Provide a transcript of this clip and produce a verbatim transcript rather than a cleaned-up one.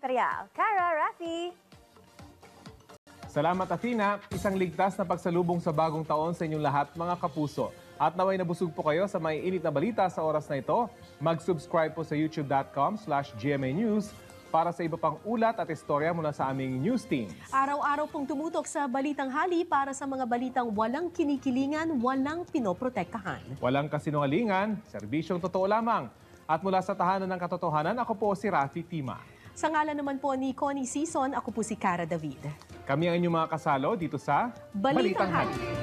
Imperial. Cara, Rafi. Salamat, Athena. Isang ligtas na pagsalubong sa bagong taon sa inyong lahat, mga kapuso. At naway nabusog po kayo sa may init na balita sa oras na ito. Mag-subscribe po sa youtube dot com slash G M A News para sa iba pang ulat at istorya mula sa aming news team. Araw-araw pong tumutok sa Balitang Hali para sa mga balitang walang kinikilingan, walang pinoprotektahan. Walang kasinungalingan, serbisyong totoo lamang. At mula sa tahanan ng katotohanan, ako po si Rafi Tima. Sa ngalan naman po ni Connie Season, ako po si Cara David. Kami ang inyong mga kasalo dito sa Balitang Hali.